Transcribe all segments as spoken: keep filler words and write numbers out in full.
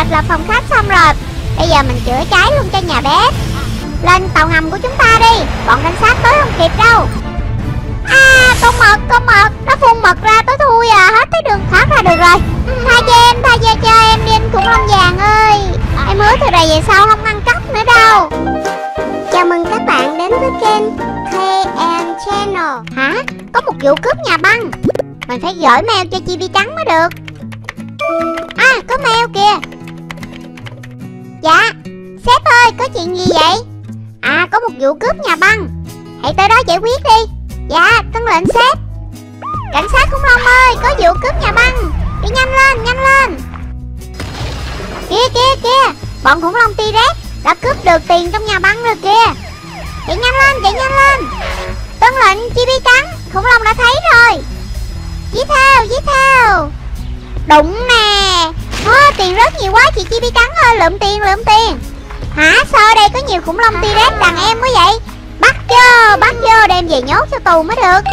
trệt là phòng khách xong rồi. Bây giờ mình chữa cháy luôn cho nhà bếp. Lên tàu ngầm của chúng ta đi, bọn cảnh sát tới không kịp đâu. À, con mật, con mật, nó phun mật ra tối thui à, hết thấy đường thoát ra được rồi. Tha cho em, tha cho, cho em đi anh khủng long vàng ơi. Em hứa từ đây về sau không ăn cắp nữa đâu. Chào mừng các bạn đến với kênh K and Channel. Hả? Có một vụ cướp nhà băng. Mình phải gửi mail cho Chibi Trắng mới được. À, có mail kìa. Dạ, sếp ơi, có chuyện gì vậy? À, có một vụ cướp nhà băng. Hãy tới đó giải quyết đi. Dạ, tuân lệnh sếp. Cảnh sát khủng long ơi, có vụ cướp nhà băng. Đi nhanh lên, nhanh lên. Kìa, kìa, kìa, bọn khủng long T-Rex đã cướp được tiền trong nhà băng rồi kìa. Chạy nhanh lên, chạy nhanh lên. Tuân lệnh Chibi Trắng, khủng long đã thấy rồi. Dí theo, dí theo. Đụng nè. À, tiền rất nhiều quá chị Chibi Trắng ơi, lượm tiền, lượm tiền. Hả, sao ở đây có nhiều khủng long T-Rex đàn em quá vậy? Bắt vô, bắt vô, đem về nhốt cho tù mới được.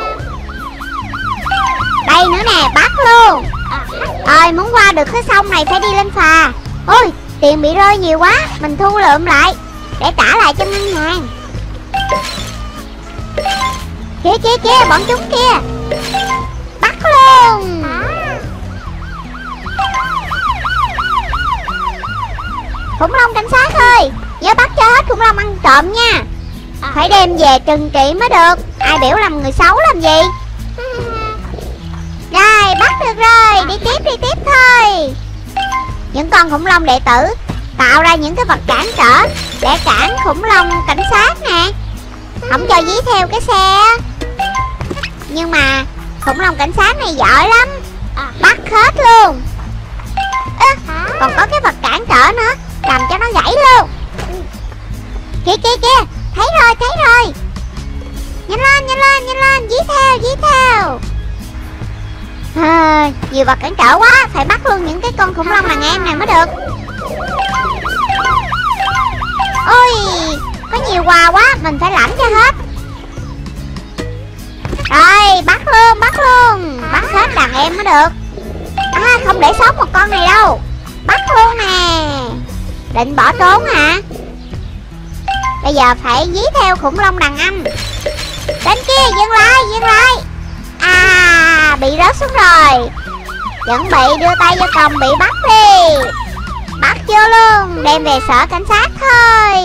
Đây nữa nè, bắt luôn. Ơi, muốn qua được cái sông này phải đi lên phà. Ôi, tiền bị rơi nhiều quá, mình thu lượm lại để trả lại cho ngân hàng. Kìa, kìa, kìa, bọn chúng kia. Bắt luôn. Khủng long cảnh sát ơi, nhớ bắt cho hết khủng long ăn trộm nha. Phải đem về trừng trị mới được. Ai biểu làm người xấu làm gì. Rồi, bắt được rồi, đi tiếp, đi tiếp thôi. Những con khủng long đệ tử tạo ra những cái vật cản trở để cản khủng long cảnh sát nè, không cho dí theo cái xe. Nhưng mà khủng long cảnh sát này giỏi lắm, bắt hết luôn. À, còn có cái vật cản trở nữa, làm cho nó gãy luôn. Kìa kìa kìa, thấy rồi, thấy rồi. Nhanh lên, nhanh lên, nhanh lên, dí theo, dí theo. À, nhiều vật cản trở quá, phải bắt luôn những cái con khủng long đàn em này mới được. Ôi, có nhiều quà quá, mình phải lãnh cho hết. Rồi, bắt luôn, bắt luôn, bắt hết đàn em mới được. À, không để sót một con này đâu. Bắt luôn nè. Định bỏ trốn hả? Bây giờ phải dí theo khủng long đàn anh. Đến kia, dừng lại, dừng lại. À, bị rớt xuống rồi. Chuẩn bị đưa tay vô còng bị bắt đi. Bắt vô luôn, đem về sở cảnh sát thôi.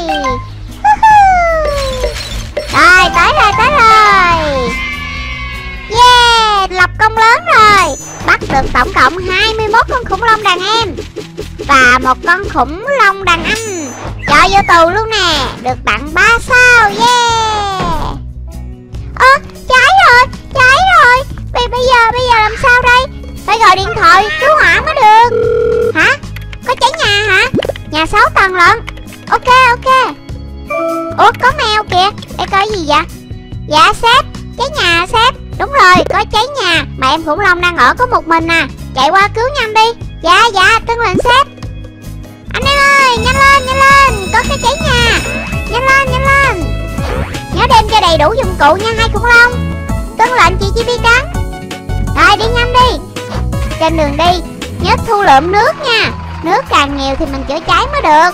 Rồi, tới rồi, tới rồi. Yeah, lập công lớn rồi. Bắt được tổng cộng hai mươi mốt con khủng long đàn em và một con khủng long đàn anh. Cho vô tù luôn nè, được tặng ba sao. Yeah. Ơ, à, cháy rồi, cháy rồi. Bây, bây giờ, bây giờ làm sao đây? Phải gọi điện thoại cứu hỏa mới được. Hả? Có cháy nhà hả? Nhà sáu tầng lận. Ok, ok. Ủa, có mail kìa. Để coi gì vậy? Dạ sếp, cháy nhà sếp. Đúng rồi, có cháy nhà mà em khủng long đang ở có một mình à. Chạy qua cứu nhanh đi. Dạ, dạ, tuân lệnh sếp. Anh em ơi, nhanh lên, nhanh lên. Có cái cháy nhà. Nhanh lên, nhanh lên. Nhớ đem cho đầy đủ dụng cụ nha hai khủng long. Tuân lệnh chị Chibi Trắng. Rồi, đi nhanh đi. Trên đường đi, nhớ thu lượm nước nha. Nước càng nhiều thì mình chữa cháy mới được.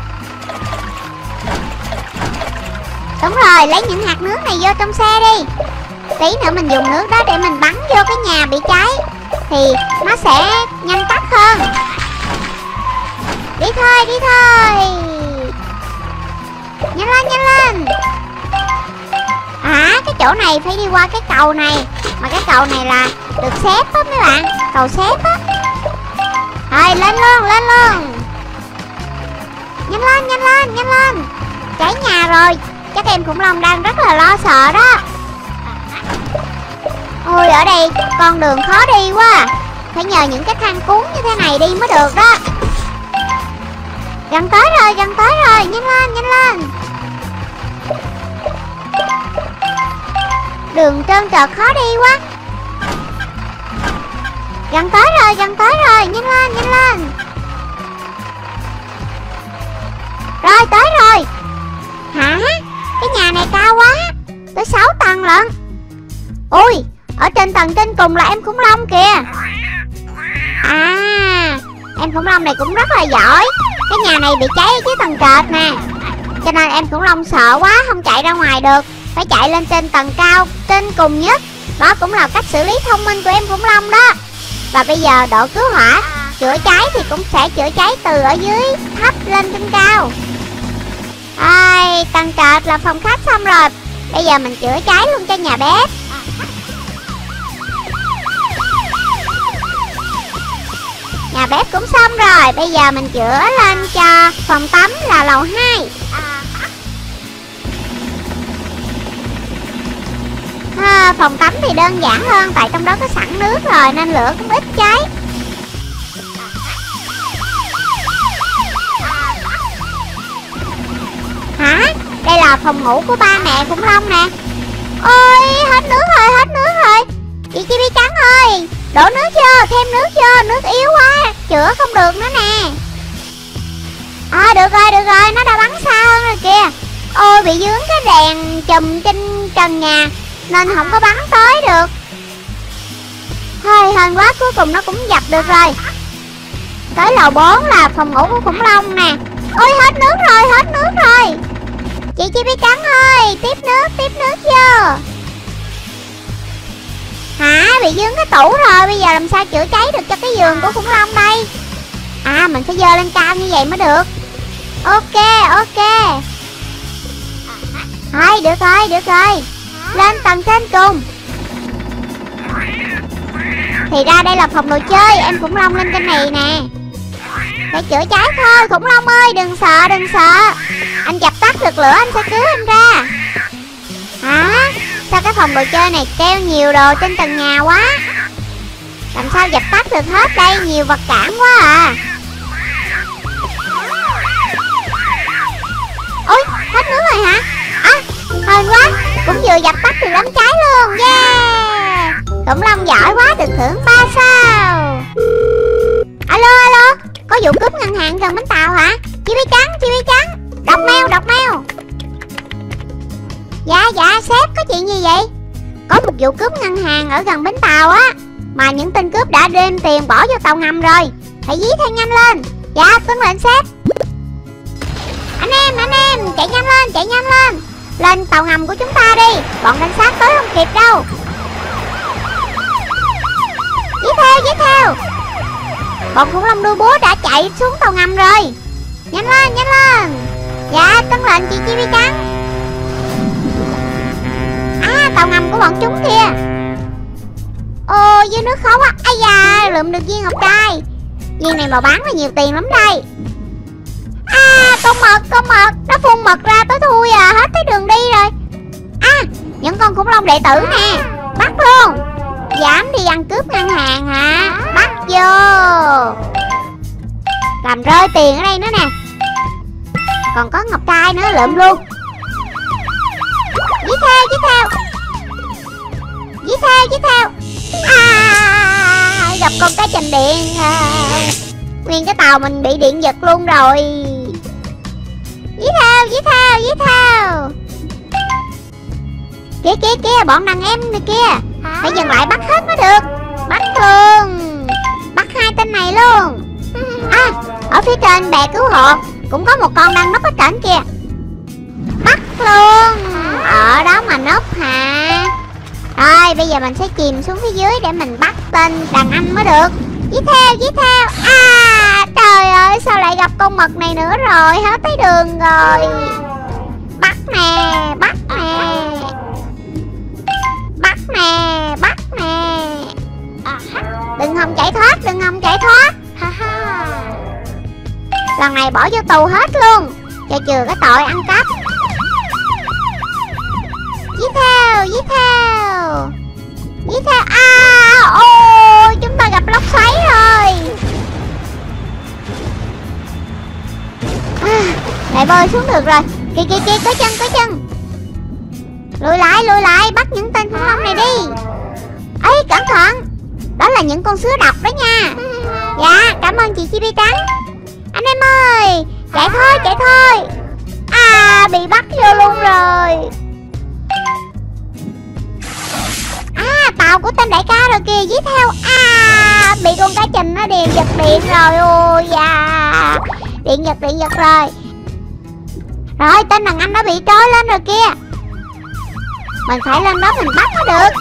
Đúng rồi, lấy những hạt nước này vô trong xe đi. Tí nữa mình dùng nước đó để mình bắn vô cái nhà bị cháy thì nó sẽ nhanh tắt hơn. Đi thôi, đi thôi. Nhanh lên, nhanh lên. À, cái chỗ này phải đi qua cái cầu này. Mà cái cầu này là được xếp á mấy bạn. Cầu xếp á. Rồi, lên luôn, lên luôn. Nhanh lên, nhanh lên, nhanh lên. Cháy nhà rồi. Chắc em khủng long đang rất là lo sợ đó. Ôi, ở đây con đường khó đi quá. Phải nhờ những cái thang cuốn như thế này đi mới được đó. Gần tới rồi, gần tới rồi. Nhanh lên, nhanh lên. Đường trơn trượt khó đi quá. Gần tới rồi, gần tới rồi. Nhanh lên, nhanh lên. Rồi, tới rồi. Hả? Cái nhà này cao quá. Tới sáu tầng lận. Ôi, ở trên tầng trên cùng là em khủng long kìa. À, em khủng long này cũng rất là giỏi. Cái nhà này bị cháy ở dưới tầng trệt nè, cho nên em khủng long sợ quá không chạy ra ngoài được, phải chạy lên trên tầng cao trên cùng nhất. Đó cũng là cách xử lý thông minh của em khủng long đó. Và bây giờ độ cứu hỏa chữa cháy thì cũng sẽ chữa cháy từ ở dưới thấp lên trên cao. Ai, tầng trệt là phòng khách xong rồi, bây giờ mình chữa cháy luôn cho nhà bếp. Nhà bếp cũng xong rồi, bây giờ mình chữa lên cho phòng tắm là lầu hai. À, phòng tắm thì đơn giản hơn, tại trong đó có sẵn nước rồi nên lửa cũng ít cháy. Hả? Đây là phòng ngủ của ba mẹ khủng long nè. Ôi, hết nước rồi, hết nước rồi. Chị Chi Bi Trắng ơi, đổ nước vô, thêm nước vô, nước yếu quá, chữa không được nữa nè. À, được rồi, được rồi, nó đã bắn xa hơn rồi kìa. Ôi, bị dướng cái đèn chùm trên trần nhà nên không có bắn tới được. Hơi hên quá, cuối cùng nó cũng dập được rồi. Tới lầu bốn là phòng ngủ của khủng long nè. Ôi, hết nước rồi, hết nước rồi. Chị Chi Bi Trắng ơi, tiếp nước, tiếp nước vô. Hả? Bị dướng cái tủ rồi, bây giờ làm sao chữa cháy được cho cái giường của khủng long đây? À, mình phải dơ lên cao như vậy mới được. Ok, ok. Thôi, được rồi, được rồi. Lên tầng trên cùng. Thì ra đây là phòng đồ chơi, em khủng long lên trên này nè. Phải chữa cháy thôi, khủng long ơi, đừng sợ, đừng sợ. Anh dập tắt được lửa, anh sẽ cứu anh ra. Hả? Sao cái phòng đồ chơi này treo nhiều đồ trên tầng nhà quá? Làm sao dập tắt được hết đây, nhiều vật cản quá à. Ôi, hết nước rồi hả? À, hên quá, cũng vừa dập tắt được đám cháy luôn. Yeah, khủng long giỏi quá, được thưởng ba sao. Alo, alo, có vụ cướp ngân hàng gần bến tàu hả? Chi Bi Trắng, Chi Bi Trắng, đọc mail, đọc mail. Dạ, dạ, sếp, có chuyện gì vậy? Có một vụ cướp ngân hàng ở gần bến tàu á, mà những tên cướp đã đem tiền bỏ vô tàu ngầm rồi, phải dí theo nhanh lên. Dạ, tuân lệnh sếp. Anh em, anh em, chạy nhanh lên, chạy nhanh lên. Lên tàu ngầm của chúng ta đi, bọn cảnh sát tới không kịp đâu. Dí theo, dí theo. Bọn khủng long đuôi búa đã chạy xuống tàu ngầm rồi. Nhanh lên, nhanh lên. Dạ, tuân lệnh chị Chi Bi Trắng. À, tàu ngầm của bọn chúng kìa. Ồ, dưới nước khó quá. Ây da, lượm được viên ngọc trai. Viên này mà bán là nhiều tiền lắm đây. À, con mực, con mực, nó phun mực ra tối thui à, hết thấy đường đi rồi. À, những con khủng long đệ tử nè, bắt luôn. Dám đi ăn cướp ngân hàng hả? Bắt vô. Làm rơi tiền ở đây nữa nè. Còn có ngọc trai nữa, lượm luôn. Dí theo, dí theo. Dí theo, dí theo. À, gặp con cá chành điện à. Nguyên cái tàu mình bị điện giật luôn rồi. Dí theo, dí theo, dí theo. Kìa, kìa, kìa, bọn đàn em này kia. Phải dừng lại bắt hết mới được. Bắt thường. Bắt hai tên này luôn. À, ở phía trên bè cứu hộ cũng có một con đang núp ở trển kìa. Bắt luôn. Ở đó mà núp hả? Rồi bây giờ mình sẽ chìm xuống phía dưới để mình bắt tên đàn anh mới được. Dí theo, dí theo. À, trời ơi, sao lại gặp con mực này nữa rồi, hết thấy đường rồi. Bắt nè, bắt nè. Bắt nè, bắt nè. Đừng hòng chạy thoát, đừng hòng chạy thoát. Lần này bỏ vô tù hết luôn, cho trừ cái tội ăn cắp. Dí theo, dí theo. Dí theo. À, ôi, chúng ta gặp lốc xoáy rồi. À, lại bơi xuống được rồi. Kìa, kìa, kìa, có chân, có chân. Lùi lại, lùi lại, bắt những tên khủng long này đi. Ấy, cẩn thận, đó là những con sứa độc đó nha. Dạ, cảm ơn chị Chi Bi Trắng. Anh em ơi, chạy thôi, chạy thôi. À, bị bắt vô luôn rồi. À, tàu của tên đại ca rồi kìa, dí theo. À, bị con cá chình nó điền giật điện rồi. Ôi, da. Điện giật, điện giật rồi. Rồi, tên đàn anh đã bị trôi lên rồi kìa. Mình phải lên đó mình bắt nó được.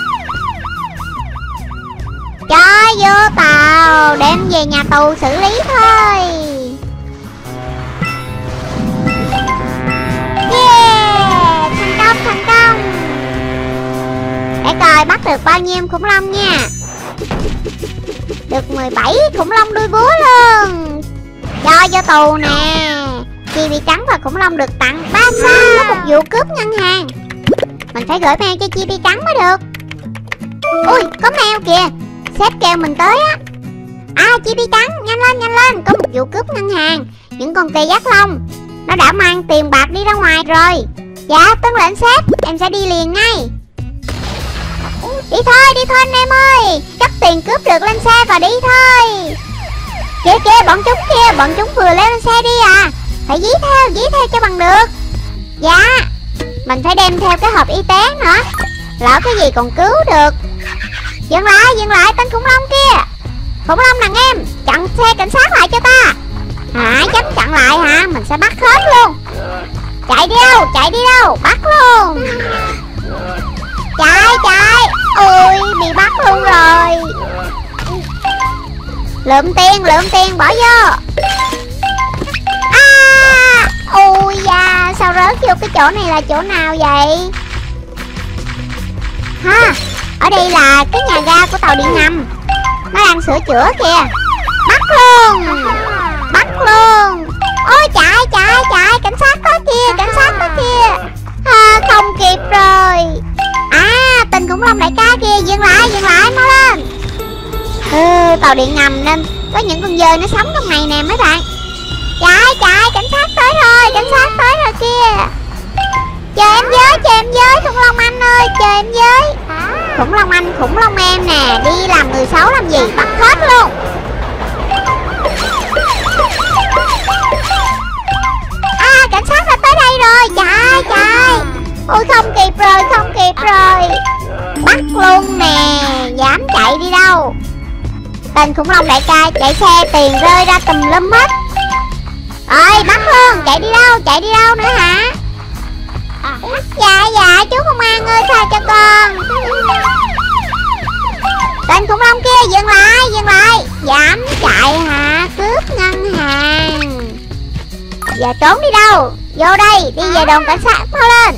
Cho vô tàu, đem về nhà tù xử lý thôi. Yeah, thành công, thành công. Để coi bắt được bao nhiêu khủng long nha. Được mười bảy khủng long đuôi búa luôn. Cho vô tù nè. Chi bị trắng và khủng long được tặng ba sao. Có một vụ cướp ngân hàng. Mình phải gửi mail cho Chi bị trắng mới được. Ui, có mail kìa. Sếp kêu mình tới á. À, Chi bị trắng, nhanh lên, nhanh lên. Có một vụ cướp ngân hàng. Những con tê giác long nó đã mang tiền bạc đi ra ngoài rồi. Dạ, tuân lệnh sếp, em sẽ đi liền ngay. Đi thôi, đi thôi anh em ơi. Cất tiền cướp được lên xe và đi thôi. Kìa kìa, bọn chúng kia, bọn chúng vừa leo lên xe đi à. Phải dí theo, dí theo cho bằng được. Dạ. Mình phải đem theo cái hộp y tế nữa. Lỡ cái gì còn cứu được. Dừng lại, dừng lại tên khủng long kia. Khủng long đàn em, chặn xe cảnh sát lại cho ta. Hả, dám chặn lại hả? Mình sẽ bắt hết luôn. Chạy đi đâu, chạy đi đâu, bắt luôn. Chạy, chạy. Ôi, bị bắt luôn rồi. Lượm tiền, lượm tiền, bỏ vô. À, ôi da, sao rớt vô cái chỗ này là chỗ nào vậy? Ha, ở đây là cái nhà ga của tàu điện ngầm. Nó đang sửa chữa kìa. Bắt luôn. Bắt luôn. Ôi chạy, chạy, chạy. Cảnh sát có kìa, cảnh sát có kìa. À, không kịp rồi. À, tình khủng long đại ca kìa. Dừng lại, dừng lại, mau lên. Ừ, tàu điện ngầm nên có những con dơi nó sống trong này nè mấy bạn. Chạy, chạy, cảnh sát tới rồi. Cảnh sát tới rồi kìa. Chờ em với, chờ em với. Khủng long anh ơi, chờ em với. Khủng long anh, khủng long em nè. Đi làm người xấu làm gì, bắt hết luôn. À, cảnh sát đã tới đây rồi. Chạy, chạy. Ôi không kịp rồi, không kịp rồi. Bắt luôn nè. Dám chạy đi đâu. Tên khủng long đại ca chạy xe tiền rơi ra tùm lum hết. Ơi, bắt luôn. Chạy đi đâu, chạy đi đâu nữa hả? Dạ, dạ, chú công an ơi, tha cho con. Tên khủng long kia, dừng lại, dừng lại. Dám chạy hả? Cướp ngân hàng. Giờ trốn đi đâu? Vô đây, đi về đồn cảnh sát, mau lên.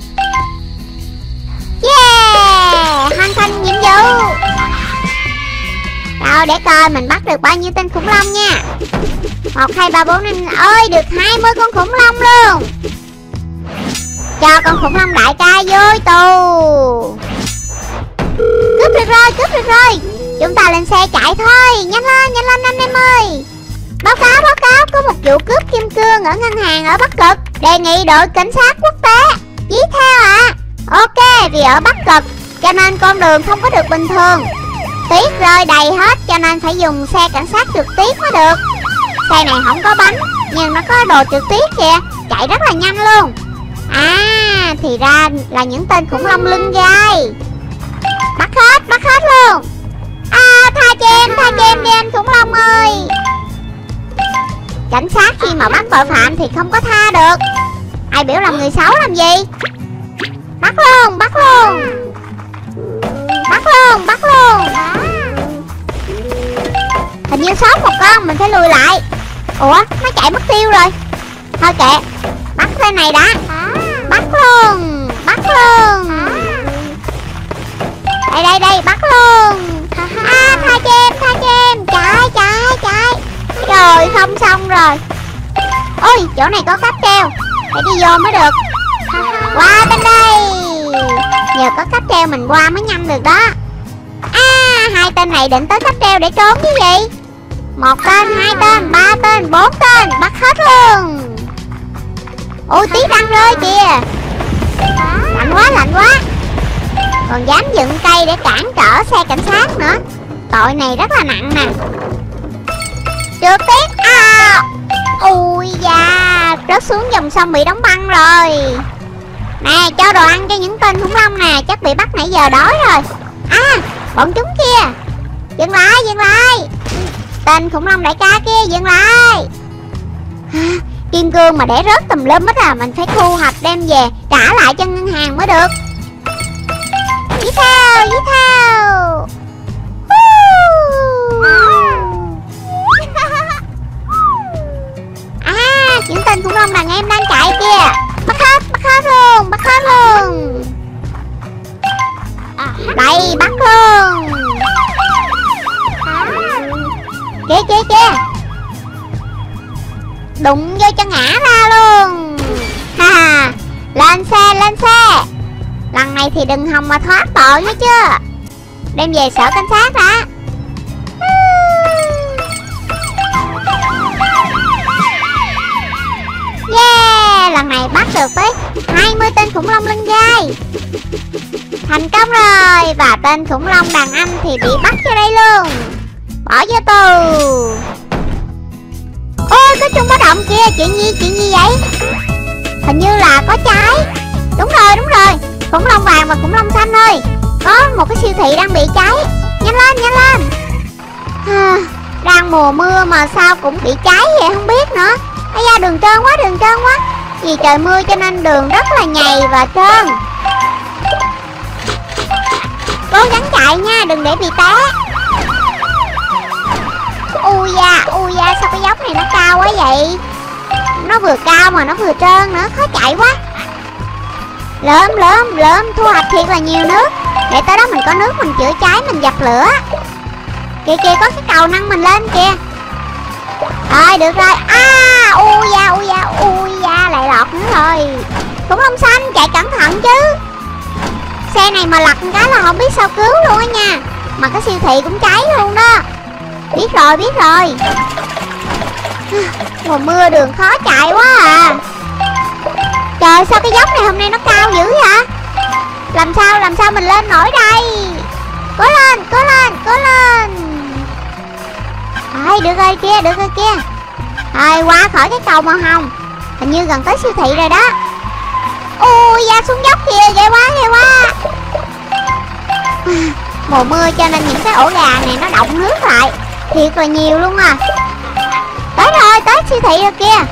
Yeah, hoàn thành nhiệm vụ. Đâu để coi mình bắt được bao nhiêu tên khủng long nha. Một, hai, ba, bốn, năm. Ơi, được hai mươi con khủng long luôn. Cho con khủng long đại ca vô tù. Cướp được rồi, cướp được rồi. Chúng ta lên xe chạy thôi. Nhanh lên, nhanh lên anh em ơi. Báo cáo, báo cáo. Có một vụ cướp kim cương ở ngân hàng ở Bắc Cực. Đề nghị đội cảnh sát quốc tế dí theo ạ. À. Ok, vì ở Bắc Cực cho nên con đường không có được bình thường. Tuyết rơi đầy hết cho nên phải dùng xe cảnh sát trượt tuyết mới được. Xe này không có bánh nhưng nó có đồ trượt tuyết kìa. Chạy rất là nhanh luôn. À, thì ra là những tên khủng long lưng gai. Bắt hết, bắt hết luôn. À, tha cho em, tha cho em đi anh khủng long ơi. Cảnh sát khi mà bắt tội phạm thì không có tha được. Ai biểu làm người xấu làm gì. Bắt luôn, bắt luôn. Bắt luôn, bắt luôn. Hình như sót một con, mình phải lùi lại. Ủa, nó chạy mất tiêu rồi. Thôi kệ, bắt cái này đã. Bắt luôn, bắt luôn. Đây, đây, đây, bắt luôn. À, tha cho em, tha cho em. Chạy, chạy, chạy. Rồi, không xong rồi. Ôi, chỗ này có cáp treo. Phải đi vô mới được. Qua bên đây. Nhờ có cáp treo mình qua mới nhanh được đó. À, hai tên này định tới cáp treo để trốn chứ gì. Một tên, hai tên, ba tên, bốn tên. Bắt hết luôn. Ôi, tí đang rơi kìa. Lạnh quá, lạnh quá. Còn dám dựng cây để cản trở xe cảnh sát nữa. Tội này rất là nặng nè. Trượt tuyết. À, ui da, rớt xuống dòng sông bị đóng băng rồi. Nè, cho đồ ăn cho những tên khủng long nè. Chắc bị bắt nãy giờ đói rồi. À, bọn chúng kia. Dừng lại, dừng lại. tên khủng long đại ca kia dừng lại. Kim cương mà để rớt tùm lum hết à. Mình phải thu hoạch đem về trả lại cho ngân hàng mới được. Dí theo, dí theo. À, những tên khủng long đàn em đang chạy kìa. Bắt hết, bắt hết luôn, bắt hết luôn. Đây, bắt luôn. Kìa, kìa, kìa. Đụng vô cho ngã ra luôn. Ha ha. Lên xe, lên xe. Lần này thì đừng hòng mà thoát tội nữa chưa. Đem về sở cảnh sát đã. Yeah, lần này bắt được tới hai mươi tên khủng long lưng gai. Thành công rồi. Và tên khủng long đàn anh thì bị bắt vô đây luôn. Bỏ vô tù. Ôi, có chung báo động kìa. Chuyện gì, chuyện gì vậy? Hình như là có cháy. Đúng rồi, đúng rồi. Khủng long vàng và khủng long xanh ơi. Có một cái siêu thị đang bị cháy. Nhanh lên, nhanh lên. à, Đang mùa mưa mà sao cũng bị cháy vậy không biết nữa. Ây da, đường trơn quá, đường trơn quá. Vì trời mưa cho nên đường rất là nhầy và trơn. Cố gắng chạy nha, đừng để bị té. Ui da, ui da, sao cái dốc này nó cao quá vậy? Nó vừa cao mà nó vừa trơn nữa, khó chạy quá. Lớn, lớn, lớn, thu hoạch thiệt là nhiều nước. Để tới đó mình có nước mình chữa cháy, mình dập lửa. Kìa kìa, có cái cầu nâng mình lên kìa. Rồi, được rồi. À, ui da, ui da, ui da, lại lọt nữa rồi. Khủng long xanh, chạy cẩn thận chứ. Xe này mà lật cái là không biết sao cứu luôn á nha. Mà cái siêu thị cũng cháy luôn đó. Biết rồi, biết rồi. Mùa mưa đường khó chạy quá à. Trời, sao cái dốc này hôm nay nó cao dữ vậy? Làm sao, làm sao mình lên nổi đây? Cố lên, cố lên, cố lên. Rồi, được rồi kia, được rồi kia. Rồi, qua khỏi cái cầu màu hồng. Hình như gần tới siêu thị rồi đó. Ui da, xuống dốc kìa, ghê quá, ghê quá. Mùa mưa cho nên những cái ổ gà này nó đọng nước lại thiệt là nhiều luôn à. Tới rồi, tới siêu thị rồi kìa.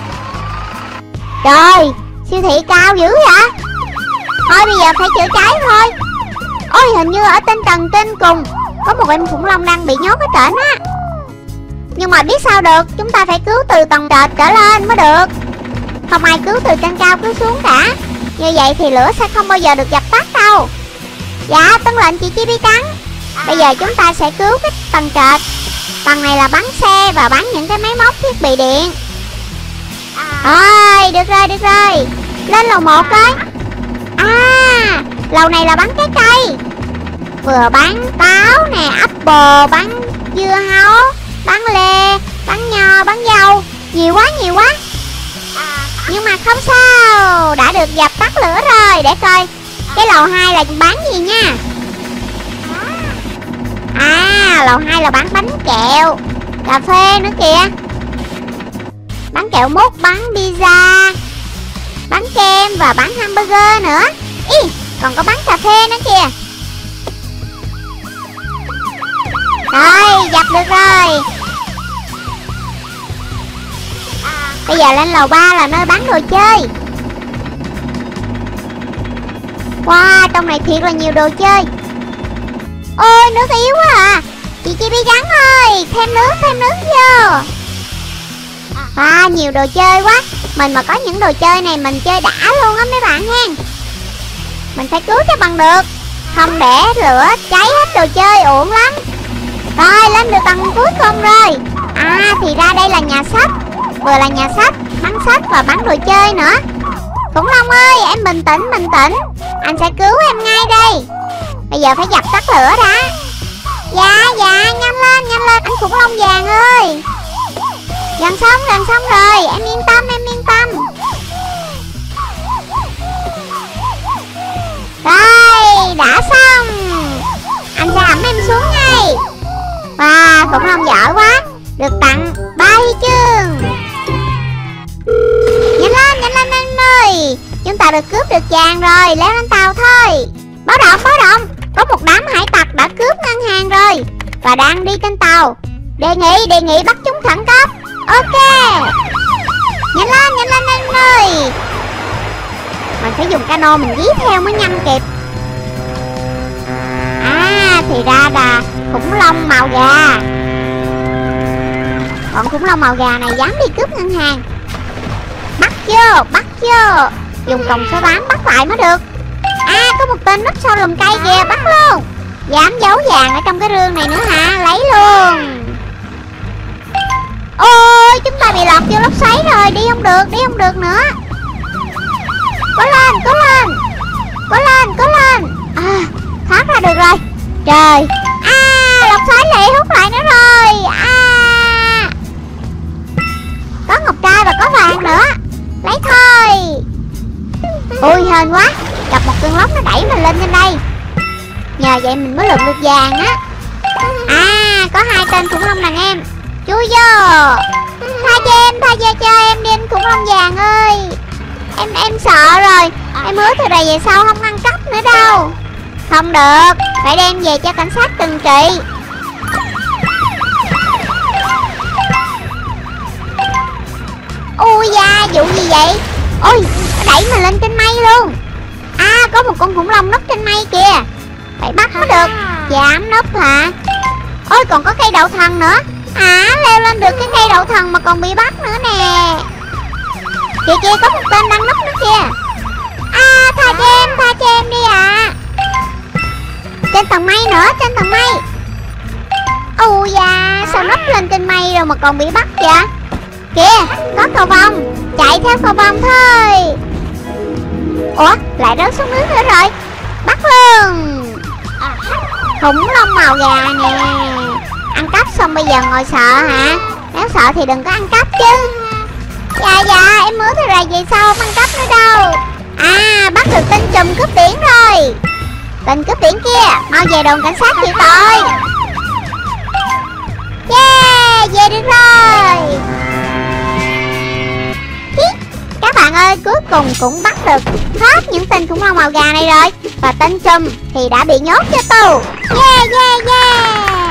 Trời, siêu thị cao dữ vậy. Thôi bây giờ phải chữa cháy thôi. Ôi, hình như ở trên tầng trên cùng có một em khủng long đang bị nhốt ở trển á. Nhưng mà biết sao được, chúng ta phải cứu từ tầng trệt trở lên mới được. Không ai cứu từ trên cao cứu xuống cả. Như vậy thì lửa sẽ không bao giờ được dập tắt đâu. Dạ, tuân lệnh chị Chibi Trắng. Bây giờ chúng ta sẽ cứu cái tầng trệt. Tầng này là bán xe và bán những cái máy móc thiết bị điện. Rồi, được rồi, được rồi. Lên lầu một coi. À, lầu này là bán trái cây. Vừa bán táo nè, apple, bán dưa hấu, bán lê, bán nho, bán dâu. Nhiều quá, nhiều quá. Nhưng mà không sao, đã được dập tắt lửa rồi. Để coi cái lầu hai là bán gì nha. À, lầu hai là bán bánh kẹo, cà phê nữa kìa. Bán kẹo mút, bán pizza, bán kem và bán hamburger nữa. Ý, còn có bán cà phê nữa kìa. Rồi, dập được rồi. Bây giờ lên lầu ba là nơi bán đồ chơi. Wow, trong này thiệt là nhiều đồ chơi. Ôi, nước yếu quá à. Chị Chibi Trắng ơi, thêm nước, thêm nước vô. Wow, nhiều đồ chơi quá. Mình mà có những đồ chơi này mình chơi đã luôn á mấy bạn hen. Mình phải cứu cho bằng được, không để lửa cháy hết đồ chơi uổng lắm. Rồi, lên được tầng cuối cùng rồi. À, thì ra đây là nhà sách. Vừa là nhà sách, bán sách và bán đồ chơi nữa. Khủng long ơi, em bình tĩnh, bình tĩnh. Anh sẽ cứu em ngay đây. Bây giờ phải dập tắt lửa đã. Dạ, dạ, nhanh lên, nhanh lên anh khủng long vàng ơi. Gần xong, gần xong rồi, em yên tâm, em yên tâm. Rồi, đã xong. Anh sẽ ẵm em xuống ngay. Wow, khủng long giỏi quá. Được tặng ba huy chương. Nhanh lên, nhanh lên anh ơi. Chúng ta được cướp được vàng rồi, leo lên tàu thôi. Báo động, báo động. Có một đám hải tặc đã cướp ngân hàng rồi và đang đi trên tàu. Đề nghị, đề nghị bắt chúng khẩn cấp. Ok. Nhanh lên, nhanh lên anh ơi. Mình phải dùng cano mình dí theo mới nhanh kịp. À, thì ra là khủng long màu gà. Bọn khủng long màu gà này dám đi cướp ngân hàng. Bắt vô, bắt vô. Dùng còng số tám bắt lại mới được. À, có một tên núp sau lùm cây kìa, bắt luôn. Dám giấu vàng ở trong cái rương này nữa hả? Lấy luôn. Ôi, chúng ta bị lọt vô lốc xoáy rồi. Đi không được, đi không được nữa. Cố lên, cố lên. Cố lên, cố lên. À, thoát ra được rồi. Trời. À, lốc xoáy lại hút lại nữa rồi. À, có ngọc trai và có vàng nữa. Lấy thôi. Ui, hên quá. Gặp một cơn lốc nó đẩy mình lên trên đây. Nhờ vậy mình mới lượm được vàng á. À, có hai tên khủng long đàn em. Chui vô. Tha cho em, tha cho cho em đi anh khủng long vàng ơi. Em em sợ rồi. Em hứa từ đây về sau không ăn cắp nữa đâu. Không được, phải đem về cho cảnh sát trừng trị. Ui da, vụ gì vậy? Ôi, nó đẩy mình lên trên mây luôn. À, có một con khủng long núp trên mây kìa. Phải bắt mới được. Dám núp hả? Ôi, còn có cây đậu thần nữa. À, leo lên được cái cây đậu thần mà còn bị bắt nữa nè. Kìa kìa, có một tên đang núp nữa kìa. À, tha cho em, tha cho em đi ạ. À. Trên tầng mây nữa, trên tầng mây. Ui da, sao núp lên trên mây rồi mà còn bị bắt vậy? Kìa, có cầu vồng. Chạy theo cầu vồng thôi. Ủa, lại rớt xuống nước nữa rồi. Bắt luôn. Khủng long màu gà nè. Ăn cắp xong bây giờ ngồi sợ hả? Nếu sợ thì đừng có ăn cắp chứ. Dạ dạ, em hứa thì rồi về sau không ăn cắp nữa đâu. À, bắt được tên trùm cướp biển rồi. Tên cướp biển kia, mau về đồn cảnh sát chịu tội. Yeah, về được rồi. Các bạn ơi, cuối cùng cũng bắt được hết những tên khủng long màu gà này rồi. Và tên trùm thì đã bị nhốt cho tù. Yeah, yeah, yeah.